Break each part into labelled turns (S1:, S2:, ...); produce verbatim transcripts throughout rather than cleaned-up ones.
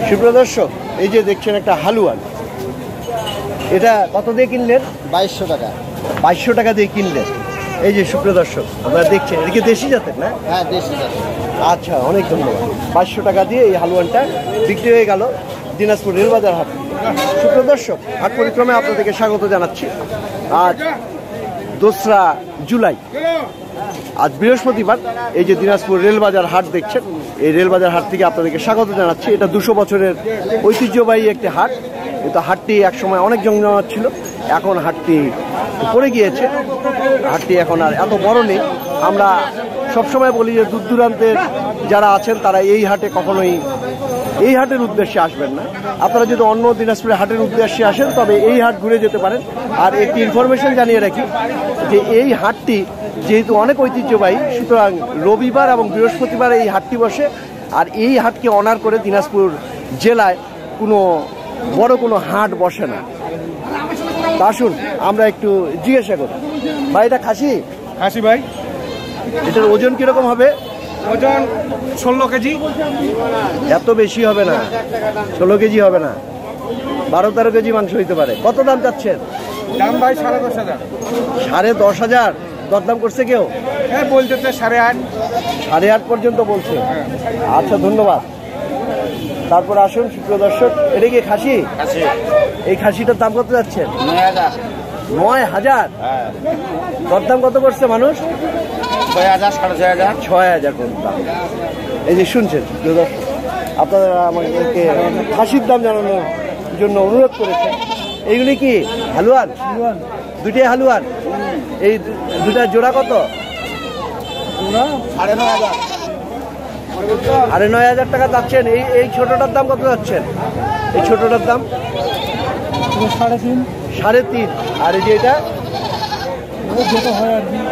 S1: সুপ্রিয় দর্শক, এই যে দেখছেন একটা হালুয়ান, এটা কত দিয়ে কিনলেন?
S2: বাইশশো টাকা।
S1: বাইশশো টাকা দিয়ে কিনলেন। এই যে সুপ্রিয় দর্শক, আপনারা দেখছেন এটা কি দেশি জাতের না?
S2: হ্যাঁ, দেশি জাতের।
S1: আচ্ছা, অনেক ধন্যবাদ। বাইশশো টাকা দিয়ে এই হালুয়ানটা বিক্রি হয়ে গেল দিনাজপুর রেলবাজার হাট। সুপ্রিয় দর্শক, হাট পরিক্রমে আপনাদেরকে স্বাগত জানাচ্ছি। আজ দোসরা জুলাই, আজ বৃহস্পতিবার। এই যে দিনাজপুর রেলবাজার হাট দেখছেন, এই রেলবাজার হাট থেকে আপনাদেরকে স্বাগত জানাচ্ছি। এটা দুশো বছরের ঐতিহ্যবাহী একটি হাট। কিন্তু হাটটি একসময় অনেক জমজমাট ছিল, এখন হাটটি পড়ে গিয়েছে। হাটটি এখন আর এত বড় নেই। আমরা সবসময় বলি যে দূর দূরান্তের যারা আছেন তারা এই হাটে কখনোই এই হাটের উদ্দেশ্যে আসবেন না। আপনারা যদি অন্য দিনাজপুরের হাটের উদ্দেশ্যে আসেন তবে এই হাট ঘুরে যেতে পারেন। আর একটি ইনফরমেশন জানিয়ে রাখি যে এই হাটটি যেহেতু অনেক ঐতিহ্যবাহী, সুতরাং রবিবার এবং বৃহস্পতিবার এই হাটটি বসে। আর এই হাটকে অনার করে দিনাজপুর জেলায় কোনো বড় কোনো হাট বসে না। আসুন আমরা একটু জিজ্ঞাসা করি। ভাই, এটা খাসি?
S3: খাসি ভাই।
S1: এটার ওজন কিরকম হবে?
S3: ওজন ষোলো কেজি।
S1: এত বেশি হবে না, ষোলো কেজি হবে না, বারো তেরো কেজি মাংস হইতে পারে। কত দাম চাচ্ছেন?
S3: দাম ভাই সাড়ে দশ হাজার।
S1: সাড়ে দশ হাজার দরদাম করছে কেউ?
S3: হ্যাঁ, বলতেছে সাড়ে আট।
S1: সাড়ে আট পর্যন্ত বলছে। আচ্ছা, ধন্যবাদ। তারপর আসুন সুপ্রিয় দর্শক, এটা কি খাসি? এই খাসিটার দাম কত যাচ্ছেন?
S2: নয় হাজার।
S1: নয় হাজার দরদাম কত করছে মানুষ?
S2: ছয় হাজার, সাড়ে ছয় হাজার।
S1: ছয় হাজার কোন দাম। এই যে শুনছেন সুপ্রিয় দর্শক, আপনারা আমাদেরকে খাসির দাম জানানোর জন্য অনুরোধ করেছেন। এইগুলি কি হালুয়ান? দুইটাই হালুয়ান। এই দুটা জোড়া কত?
S2: সাড়ে নয় হাজার।
S1: সাড়ে নয় হাজার টাকা যাচ্ছেন। এই এই ছোটটার দাম কত যাচ্ছেন? এই ছোটটার দাম
S3: সাড়ে তিন।
S1: সাড়ে তিন। আর এই যে এটা
S3: যেটা হয় আর কি।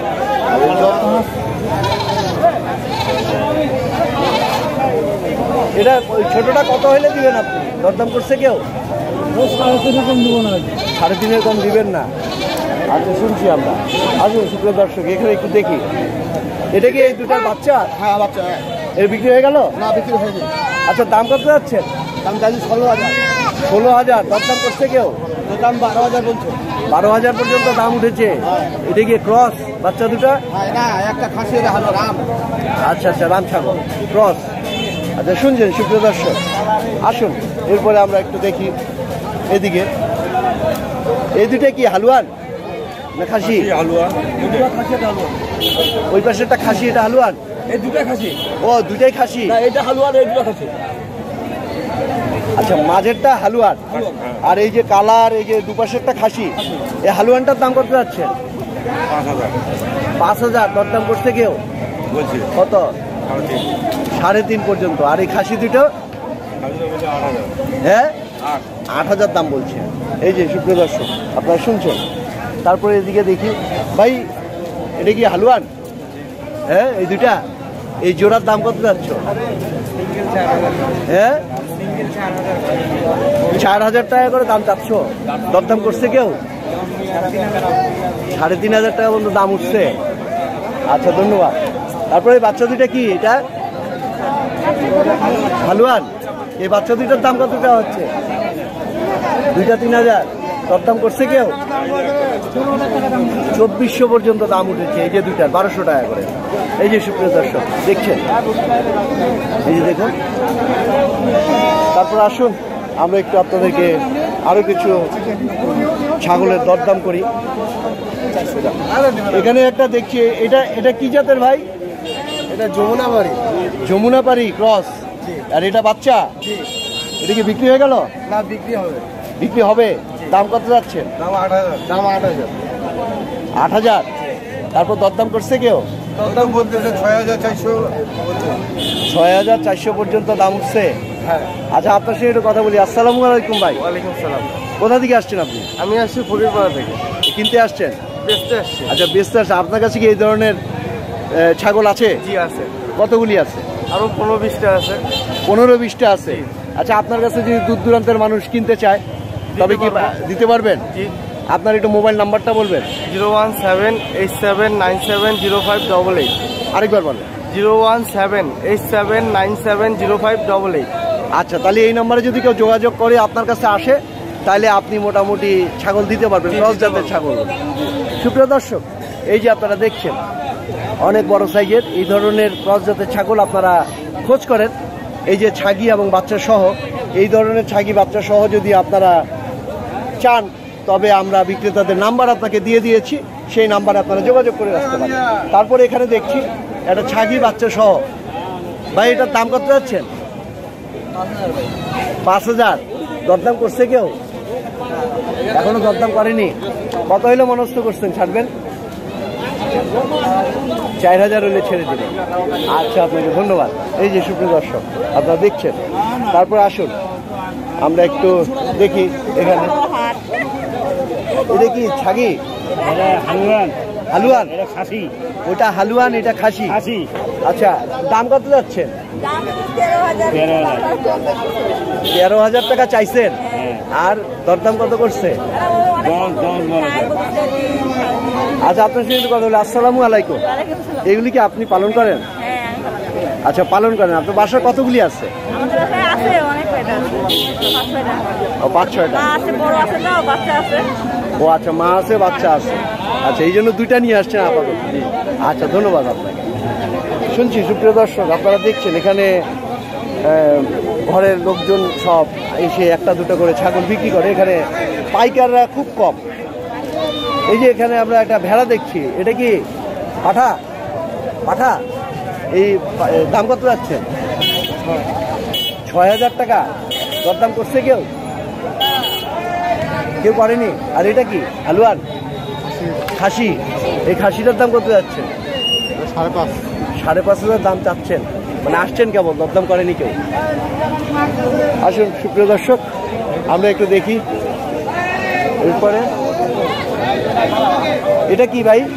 S1: এটা ওই ছোটটা কত হলে দিবেন আপনি? দরদাম করছে কেউ?
S3: সাড়ে তিন কম দেবো না।
S1: সাড়ে তিনের কম দিবেন না? আচ্ছা, শুনছি আমরা। আসুন সুপ্রিয় দর্শক, এখানে একটু দেখি। এটা কি এই দুটার বাচ্চা?
S2: হ্যাঁ, বাচ্চা।
S1: এর বিক্রি হয়ে গেল?
S2: না, বিক্রি হয়নি।
S1: আচ্ছা, দাম কত যাচ্ছেন?
S2: দাম চাইছি ষোলো হাজার।
S1: ষোলো হাজার দরদাম করছে কেউ?
S2: দাম বারো হাজার বলছে।
S1: বারো হাজার পর্যন্ত দাম উঠেছে। এটা কি ক্রস বাচ্চা দুটা?
S2: হ্যাঁ, না, একটা খাসি, এটা হলো রাম।
S1: আচ্ছা আচ্ছা, রাম ছাগল ক্রস। আচ্ছা, শুনছেন সুপ্রিয় দর্শক, আসুন এরপরে আমরা একটু দেখি এদিকে। এই দুটা কি হালুয়ান না খাসি?
S3: হালুয়া।
S1: ওই পাশে একটা খাসি, এটা হালুয়ান?
S3: এই দুটা খাসি।
S1: ও, দুটাই খাসি।
S3: না, এটা হালুয়া, এই দুটা খাসি।
S1: আচ্ছা, মাঝেরটা হালুয়ান আর এই যে কালার, এই যে দুপাশেরটা খাসি। এই হালুয়ানটার দাম কত যাচ্ছে?
S3: পাঁচ হাজার।
S1: পাঁচ হাজার দরদাম করছে কেউ?
S3: বলছি
S1: কত? সাড়ে তিন পর্যন্ত। আর এই খাসি দুটো? হ্যাঁ, আট হাজার দাম বলছে। এই যে সুপ্রিয় দর্শক, আপনারা শুনছেন। তারপরে এদিকে দেখি। ভাই, এটা কি হালুয়ান? হ্যাঁ, এই দুটা, এই জোড়ার দাম কত যাচ্ছে? হ্যাঁ, চার হাজার টাকা করে দাম চাচ্ছ। দরদাম করছে কেউ? সাড়ে তিন হাজার টাকা পর্যন্ত দাম উঠছে। আচ্ছা, ধন্যবাদ। তারপরে বাচ্চা দুইটা কি? এটা হালুয়ান। এই বাচ্চা দুইটার দাম কত টাকা হচ্ছে? দুইটা তিন হাজার দরদাম করছে কেউ? চব্বিশশো পর্যন্ত দাম উঠেছে। এই যে দুইটার বারোশো টাকা করে। এই যে সুপ্রিয় দর্শক দেখছেন, এই যে দেখুন। তারপর আসুন আমরা একটু আপনাদেরকে আরো কিছু ছাগলের দরদাম করি। এখানে একটা দেখছি, এটা এটা কি জাতের ভাই?
S2: এটা যমুনা বাড়ি।
S1: যমুনা পাড়ি ক্রস। আর এটা বাচ্চা? এটা কি বিক্রি হয়ে গেল?
S2: না, বিক্রি হবে।
S1: বিক্রি হবে। দাম কত যাচ্ছে?
S2: দাম আট হাজার। দাম আট হাজার।
S1: আট হাজার। তারপর দরদাম করছে কেউ?
S2: দাম বলতেছে ছয় হাজার চারশো।
S1: ছয় হাজার চারশো পর্যন্ত দাম উঠছে।
S2: হ্যাঁ।
S1: আচ্ছা, আপনার সঙ্গে একটু কথা বলি। আসসালামু আলাইকুম ভাই।
S2: ওয়ালাইকুম সালাম।
S1: কোথা থেকে আসছেন আপনি?
S2: আমি আসছি ফরিদপাড়া থেকে।
S1: কিনতে আসছেন?
S2: বেচতে আসছি।
S1: আচ্ছা, বেচতে আসছে। আপনার কাছে কি এই ধরনের এ, ছাগল আছে?
S2: জি আছে।
S1: কতগুলি আছে?
S2: আরো পনেরো বিশটা আছে।
S1: পনেরো বিশটা আছে। আচ্ছা, আপনার কাছে যদি দূর দূরান্তের মানুষ কিনতে চায় তবে কি দিতে পারবেন?
S2: জি।
S1: আপনার একটু মোবাইল নাম্বারটা বলবেন?
S2: Zero one seven eight seven nine seven zero five double eight.
S1: আরেকবার বলেন।
S2: Zero one seven eight seven nine seven zero five double eight.
S1: আচ্ছা, তাহলে এই নাম্বারে যদি কেউ যোগাযোগ করে আপনার কাছে আসে তাহলে আপনি মোটামুটি ছাগল দিতে পারবেন, ক্রস জাতের ছাগল। সুপ্রিয় দর্শক, এই যে আপনারা দেখছেন অনেক বড় সাইজের এই ধরনের ক্রস জাতের ছাগল আপনারা খোঁজ করেন। এই যে ছাগি এবং বাচ্চা সহ এই ধরনের ছাগি বাচ্চা সহ যদি আপনারা চান তবে আমরা বিক্রেতাদের নাম্বার আপনাকে দিয়ে দিয়েছি, সেই নাম্বারে আপনারা যোগাযোগ করে আসতে পারেন। তারপরে এখানে দেখছি একটা ছাগি বাচ্চা সহ। ভাই এটার দাম কত যাচ্ছেন? পাঁচ হাজার। দরদাম করছে কেউ? এখনো দরদাম করেনি। কত হইলে মনস্থ করছেন ছাড়বেন? চার হাজার হলে ছেড়ে দেবেন। আচ্ছা, আপনাকে ধন্যবাদ। এই যে সুপ্রিয় দর্শক আপনারা দেখছেন, তারপর আসুন আমরা একটু দেখি এখানে। এটা কি ছাগি?
S3: হালুয়ান
S1: হালুয়ান?
S3: এটা খাসি।
S1: ওটা হালুয়ান, এটা খাসি।
S3: খাসি।
S1: আচ্ছা, দাম কত যাচ্ছেন?
S3: তেরো হাজার।
S1: তেরো হাজার টাকা চাইছেন, আর দরদাম কত করছে?
S3: দশ দশ বারো।
S1: আচ্ছা, আপনার সঙ্গে কথা হলো। আসসালামু আলাইকুম। এগুলি কি আপনি পালন করেন? আচ্ছা, পালন করেন। আপনার বাসায় কতগুলি আছে? ও, পাঁচ ছয়টা। ও আচ্ছা, মা আছে, বাচ্চা আছে। আচ্ছা, এই জন্য দুইটা নিয়ে আসছেন আপাতত। আচ্ছা, ধন্যবাদ আপনাকে। শুনছি সুপ্রিয় দর্শক আপনারা দেখছেন এখানে ঘরের লোকজন সব এসে একটা দুটো করে ছাগল বিক্রি করে। এখানে পাইকাররা খুব কম। এই যে এখানে আমরা একটা ভেড়া দেখছি, এটা কি পাঠা? পাঠা? এই দাম কত যাচ্ছে? ছয় হাজার টাকা। দরদাম করছে কেউ? কেউ করেনি। আর এটা কি হালুয়ান? খাসি। এই খাসিটার দাম কত যাচ্ছে?
S2: সাড়ে পাঁচ।
S1: সাড়ে পাঁচ হাজার দাম চাচ্ছেন, মানে আসছেন কেবল, দরদাম করেনি কেউ। আসুন সুপ্রিয় দর্শক আমরা একটু দেখি। এরপরে এটা কি ভাই?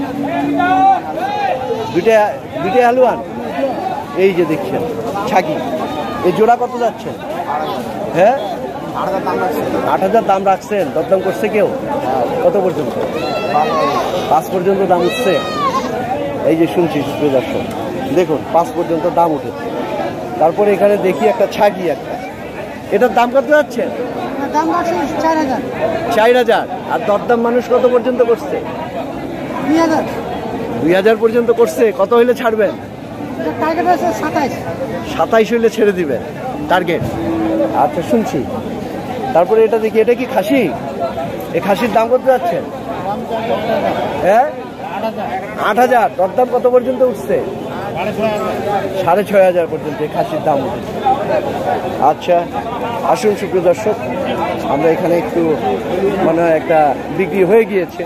S1: দুইটা দুইটা হালুয়ান। এই যে দেখছেন ছাগি, এই জোড়া কত যাচ্ছে? হ্যাঁ, আট হাজার দাম রাখছেন। দরদাম করছে কেউ? কত পর্যন্ত? পাঁচ পর্যন্ত দাম উঠছে। এই যে শুনছি সুপ্রিয় দর্শক, দেখুন পাঁচ পর্যন্ত দাম উঠেছে। তারপরে এখানে দেখি একটা ছাগি একটা, এটার দাম কত যাচ্ছে?
S4: চার হাজার।
S1: চার হাজার। আর দরদাম মানুষ কত পর্যন্ত করছে?
S4: দুই হাজার।
S1: দুই হাজার পর্যন্ত করছে। কত হইলে ছাড়বেন?
S4: টার্গেট আছে সাতাইশ।
S1: সাতাইশ হইলে ছেড়ে দিবেন টার্গেট। আচ্ছা, শুনছি। তারপরে এটা দেখি, এটা কি খাসি? এই খাসির দাম কত যাচ্ছে? হ্যাঁ, আট হাজার। দরদাম কত পর্যন্ত উঠছে? সাড়ে ছয় হাজার পর্যন্ত এই খাসির দাম উঠেছে। আচ্ছা, আসুন সুপ্রিয় দর্শক আমরা এখানে একটু মানে একটা বিক্রি হয়ে গিয়েছে।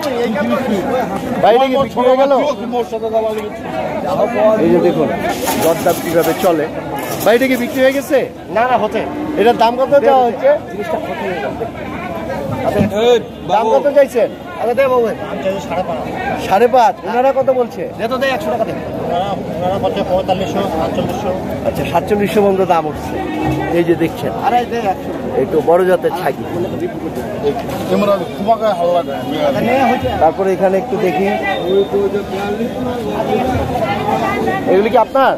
S1: বাইরে গিয়ে বিক্রি হয়ে গেল। এই যে দেখুন দরদাম কিভাবে চলে। বাইরে গিয়ে বিক্রি হয়ে গেছে?
S2: না না, হতে।
S1: এটার দাম কত দেওয়া হচ্ছে? দাম কত চাইছেন?
S2: সাড়ে পাঁচ।
S1: সাড়ে পাঁচ। ওনারা কত বলছে?
S2: একশো টাকা দেবে। পঁয়তাল্লিশশো, সাতচল্লিশশো।
S1: আচ্ছা, সাতচল্লিশশো পর্যন্ত দাম উঠছে। এই যে দেখছেন একটু বড় জাতের ছাগি। তারপরে এখানে একটু দেখি, এগুলি কি আপনার?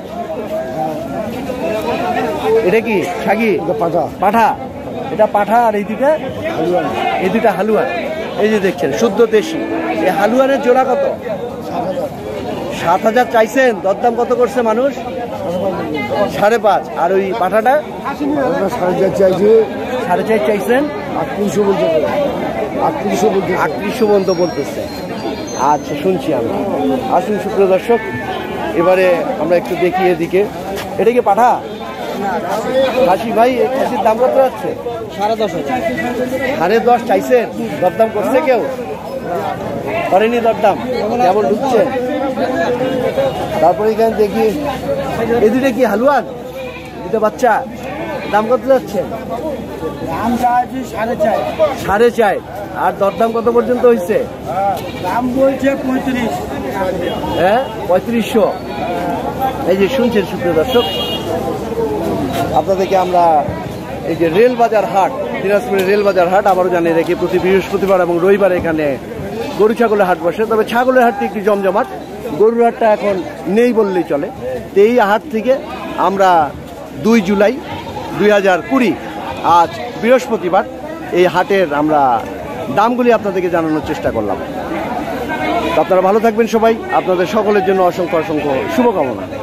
S1: এটা কি ছাগি? পাঠা। পাঠা। এটা পাঠা। আর এই দুটা হালুয়ান। এই দুটা হালুয়ান। এই যে দেখছেন শুদ্ধ দেশি। এই হালুয়ানের জোড়া কত? সাত হাজার চাইছেন। দরদাম কত করছে মানুষ? সাড়ে পাঁচ। আর ওই পাঠাটা
S4: সাড়ে চার চাইছে।
S1: সাড়ে চার চাইছেন।
S4: আটত্রিশশো বলছে। আটত্রিশশো বলছে।
S1: আটত্রিশশো পর্যন্ত বলতেছে। আচ্ছা, শুনছি আমরা। আসুন সুপ্রিয় দর্শক এবারে আমরা একটু দেখি এদিকে। এটা কি পাঠা? খাসি। ভাই এই খাসির দাম কত যাচ্ছে?
S4: সাড়ে দশ হাজার।
S1: সাড়ে দশ চাইছেন। দরদাম করছে কেউ? করেনি দরদাম, কেবল ঢুকছে। তারপরে এখানে দেখি এই দুটো কি হালুয়ান? দুটো বাচ্চা। দাম কত যাচ্ছে?
S4: দাম চাইছি সাড়ে চার।
S1: সাড়ে চার। আর দরদাম কত পর্যন্ত হয়েছে?
S4: দাম বলছে পঁয়ত্রিশ।
S1: হ্যাঁ, পঁয়ত্রিশশো। এই যে শুনছেন সুপ্রিয় দর্শক আপনাদেরকে আমরা এই যে রেল বাজার হাট, দিনাজপুরের রেল বাজার হাট আবারও জানিয়ে রেখে প্রতি বৃহস্পতিবার এবং রবিবার এখানে গরু ছাগলের হাট বসে। তবে ছাগলের হাটটি একটু জমজমাট, গরুর হাটটা এখন নেই বললেই চলে। তো এই হাট থেকে আমরা দুই জুলাই দুই হাজার কুড়ি। আজ বৃহস্পতিবার, এই হাটের আমরা দামগুলি আপনাদেরকে জানানোর চেষ্টা করলাম। তো আপনারা ভালো থাকবেন সবাই, আপনাদের সকলের জন্য অসংখ্য অসংখ্য শুভকামনা।